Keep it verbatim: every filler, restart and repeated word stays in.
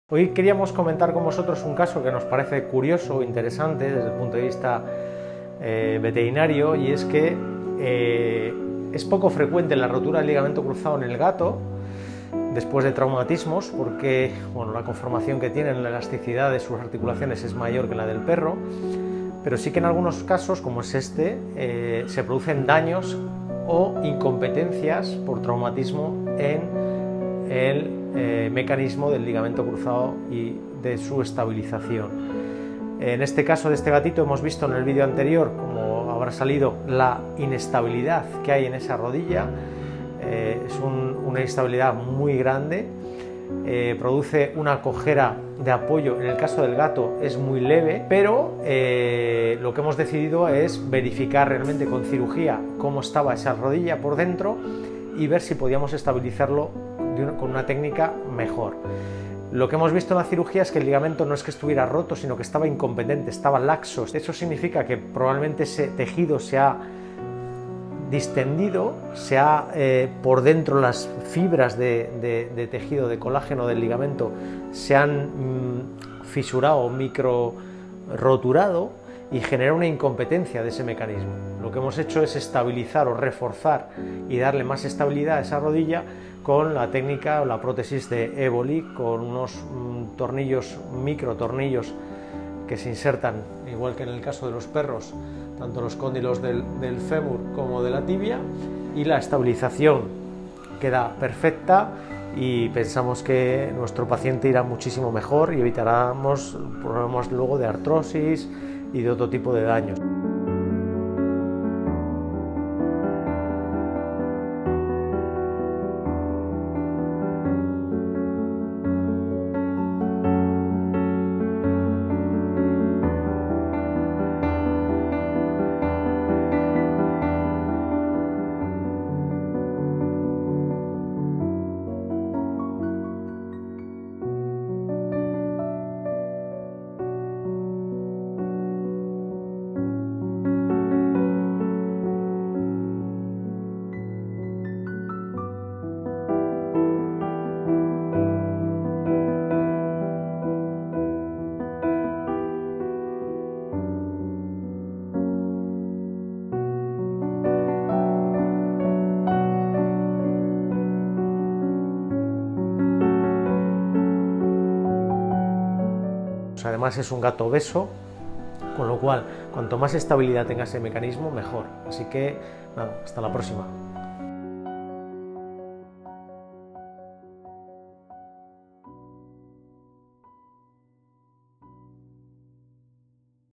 Hoy queríamos comentar con vosotros un caso que nos parece curioso, interesante desde el punto de vista eh, veterinario, y es que eh, es poco frecuente la rotura del ligamento cruzado en el gato después de traumatismos, porque bueno, la conformación que tienen, la elasticidad de sus articulaciones es mayor que la del perro, pero sí que en algunos casos, como es este, eh, se producen daños o incompetencias por traumatismo en el eh, mecanismo del ligamento cruzado y de su estabilización. En este caso de este gatito hemos visto en el vídeo anterior, como habrá salido, la inestabilidad que hay en esa rodilla. Eh, es un, una inestabilidad muy grande, eh, produce una cojera de apoyo. En el caso del gato es muy leve, pero eh, lo que hemos decidido es verificar realmente con cirugía cómo estaba esa rodilla por dentro y ver si podíamos estabilizarlo con una técnica mejor. Lo que hemos visto en la cirugía es que el ligamento no es que estuviera roto, sino que estaba incompetente, estaba laxo. Eso significa que probablemente ese tejido se ha distendido, se ha eh, por dentro las fibras de, de, de tejido de colágeno del ligamento se han mm, fisurado, micro roturado, y genera una incompetencia de ese mecanismo. Lo que hemos hecho es estabilizar o reforzar y darle más estabilidad a esa rodilla con la técnica o la prótesis de Evoli, con unos mm, tornillos, micro tornillos que se insertan, igual que en el caso de los perros, tanto los cóndilos del, del fémur como de la tibia, y la estabilización queda perfecta y pensamos que nuestro paciente irá muchísimo mejor y evitaremos problemas luego de artrosis y de otro tipo de daños. Además es un gato obeso, con lo cual cuanto más estabilidad tenga ese mecanismo, mejor. Así que nada, hasta la próxima.